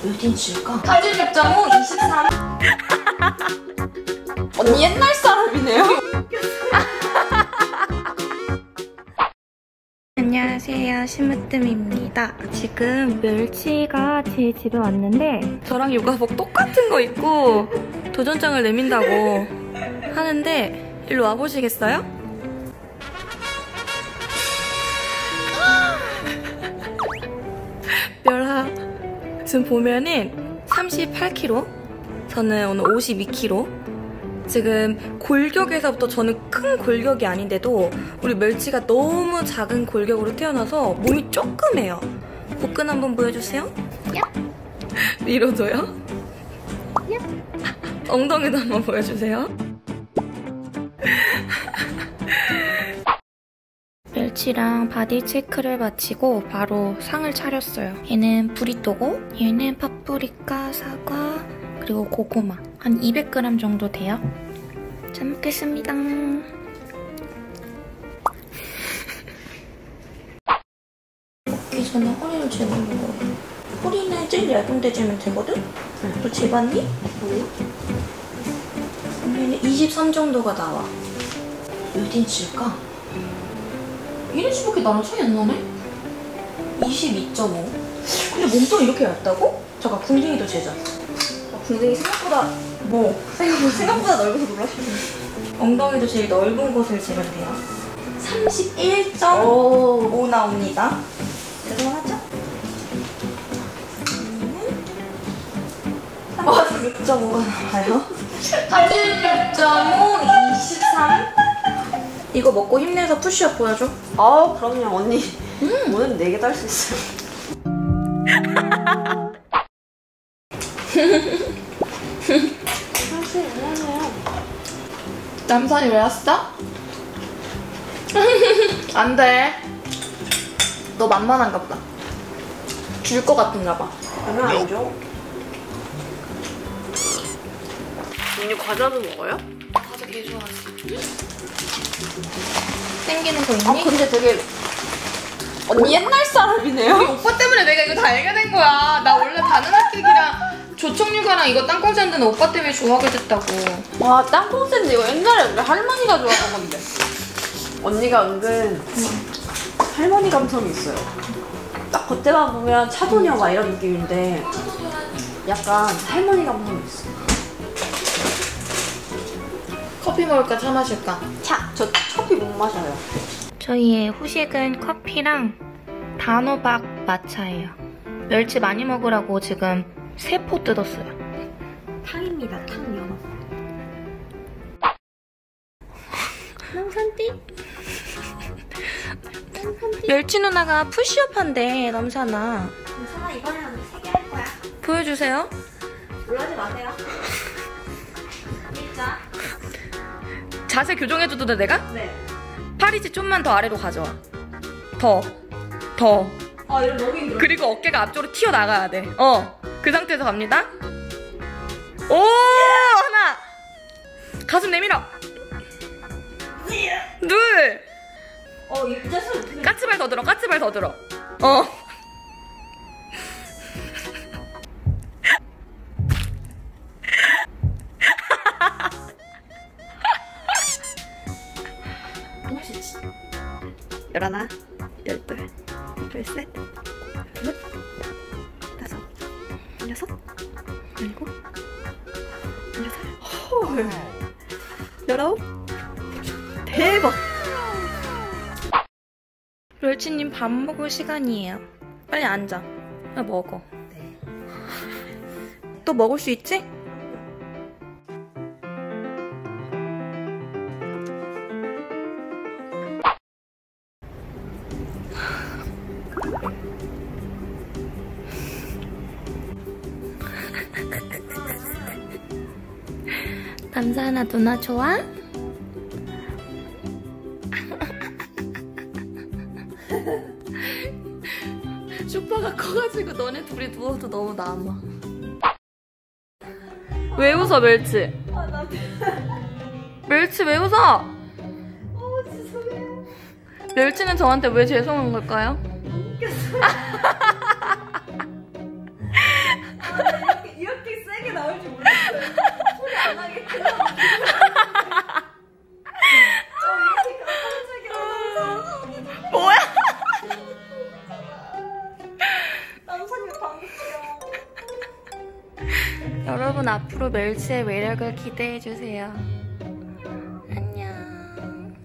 어딘 줄까? 86.5, 23. 언니 옛날 사람이네요. 안녕하세요, 심으뜸입니다. 지금 멸치가 제 집에 왔는데 저랑 요가복 똑같은 거 입고 도전장을 내민다고 하는데 일로 와보시겠어요? 멸하 지금 보면은 38kg, 저는 오늘 52kg. 지금 골격에서부터 저는 큰 골격이 아닌데도 우리 멸치가 너무 작은 골격으로 태어나서 몸이 조그매요. 복근 한번 보여주세요. 위로도요. 엉덩이도 한번 보여주세요. 멸치랑 바디 체크를 마치고 바로 상을 차렸어요. 얘는 브리또고 얘는 파프리카, 사과, 그리고 고구마. 한 200g 정도 돼요. 잘 먹겠습니다. 먹기 전에 허리를 재는 거. 허리는 제일 얇은 데 재면 되거든? 너 재봤니? 그러면 23 정도가 나와. 어딘 줄까? 이런 식밖에 나랑 차이 안 나네? 22.5. 근데 몸통이 이렇게 얇다고? 잠깐, 궁둥이도 재자. 궁둥이 생각보다 생각보다 넓어서 놀라시네. 엉덩이도 제일 넓은 곳을 재면 돼요. 31.5 나옵니다. 대단하죠? 36.5가 나와요. 86.5, 23. 이거 먹고 힘내서 푸시업 보여줘. 아, 그럼요, 언니. 오늘 4개도 할 수 있어요. 사실 안녕하세요. 남산이 왜 왔어? 안 돼. 너 만만한가 보다. 줄 것 같은가 봐. 얼마 안 줘? 언니 과자도 먹어요? 과자 개 좋아하지. 땡기는 거 있니? 아, 근데 되게 언니 옛날 사람이네요. 우리 오빠 때문에 내가 이거 다 알게 된 거야. 나 원래 바나나케이크랑 조청유과랑 이거 땅콩 샌드는 오빠 때문에 좋아하게 됐다고. 와, 땅콩 샌드 이거 옛날에 우리 할머니가 좋아하던 건데. 언니가 은근 할머니 감성이 있어요. 딱 겉에만 보면 차도녀 막 이런 느낌인데 약간 할머니 감성이 있어. 커피 먹을까 차 마실까? 차! 저 커피 못 마셔요. 저희의 후식은 커피랑 단호박 마차예요. 멸치 많이 먹으라고 지금 3포 뜯었어요. 탕입니다, 탕 연어. 남산띠? 멸치 누나가 푸시업 한대, 남산아. 남산아, 이번에 한 3개 할 거야. 보여주세요. 놀라지 마세요. 진짜? 자세 교정해줘도 돼, 내가? 네. 팔이지 좀만 더 아래로 가져와. 더. 아, 이거 너무 힘들어. 그리고 어깨가 앞쪽으로 튀어나가야 돼. 그 상태에서 갑니다. 오! 하나! 가슴 내밀어! 둘! 이 자세 어떻게 까치발 더 들어, 까치발 더 들어. 열하나, 열둘, 열셋, 열넷, 다섯, 열여섯, 열일곱, 열여덟, 열아홉. 대박! 멸치님 밥 먹을 시간이에요. 빨리 앉아. 빨리 먹어. 네. 또 먹을 수 있지? 남산아, 누나 좋아? 쇼파가 커가지고 너네 둘이 누워도 너무 남아. 왜 웃어, 멸치? 멸치 왜 웃어? 죄송해요. 멸치는 저한테 왜 죄송한 걸까요? 여러분 앞으로 멸치의 매력을 기대해주세요. 안녕.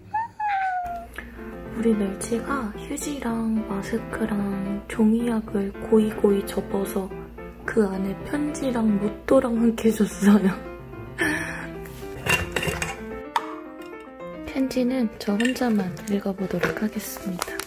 우리 멸치가 휴지랑 마스크랑 종이약을 고이고이 접어서 그 안에 편지랑 로또랑 함께 줬어요. 편지는 저 혼자만 읽어보도록 하겠습니다.